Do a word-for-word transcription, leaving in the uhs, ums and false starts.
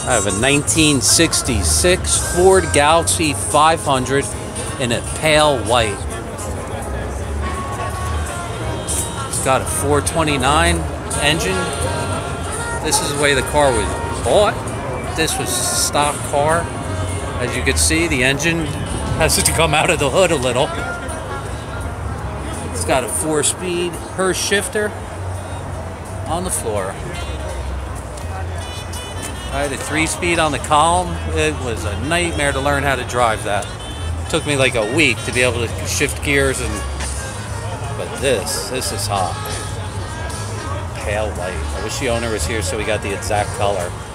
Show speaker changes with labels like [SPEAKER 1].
[SPEAKER 1] I have a nineteen sixty-six Ford Galaxie five hundred in a pale white. It's got a four twenty-nine engine. This is the way the car was bought. This was a stock car. As you can see, the engine has to come out of the hood a little. It's got a four-speed Hurst shifter on the floor. I had a three-speed on the column. It was a nightmare to learn how to drive that. It took me like a week to be able to shift gears, and but this, this is hot. Pale white. I wish the owner was here so we got the exact color.